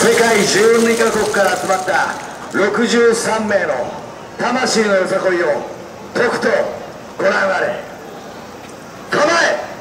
世界12カ国から集まった63名の魂のよさこいをとくとご覧あれ。構え。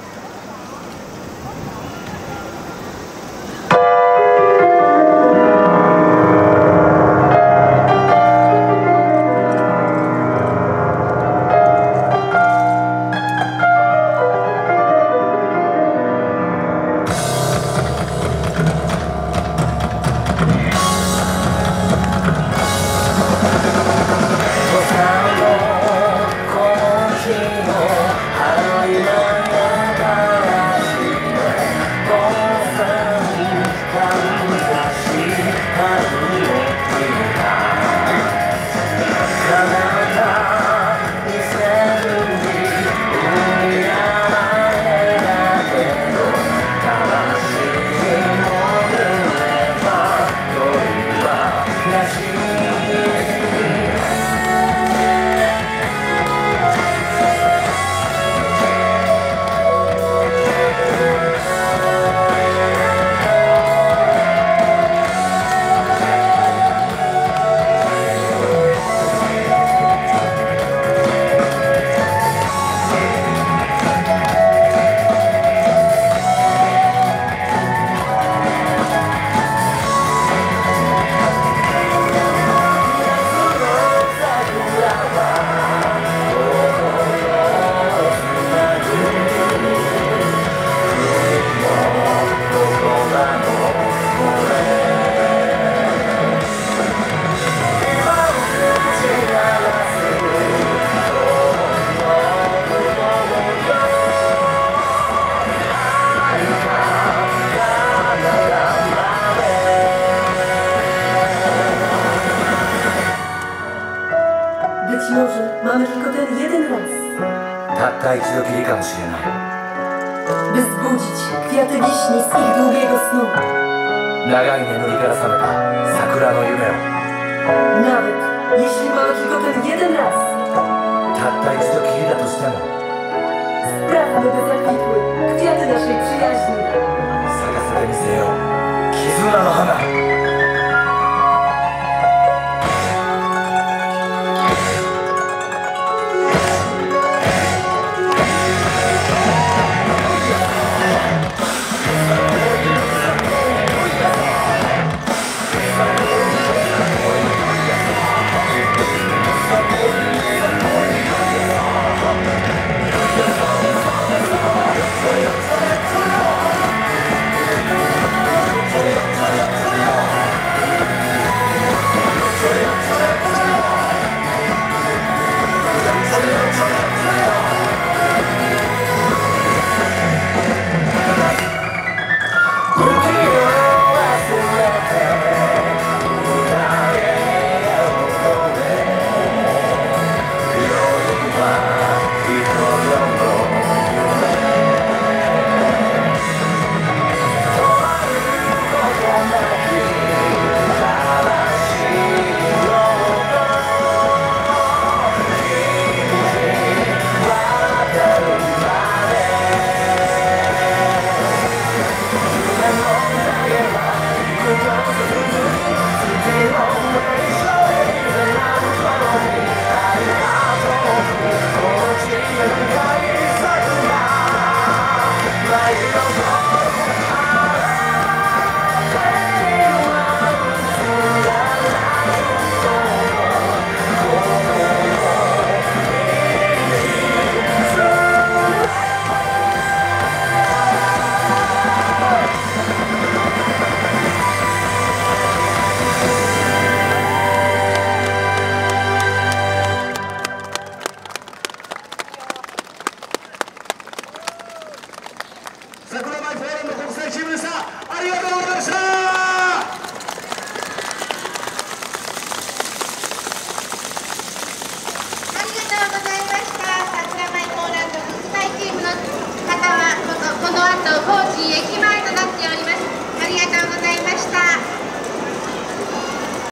Być może mamy tylko ten jeden raz, たった一度きりかもしれない。 by zbudzić kwiaty wiśni z ich długiego snu. 長い眠りから覚めた桜の夢を。 Nawet jeśli mamy tylko ten jeden raz, たった一度きりだとしても sprawmy, by zakwitły kwiaty naszej przyjaźni. 咲かせてみせよう絆の花。 Look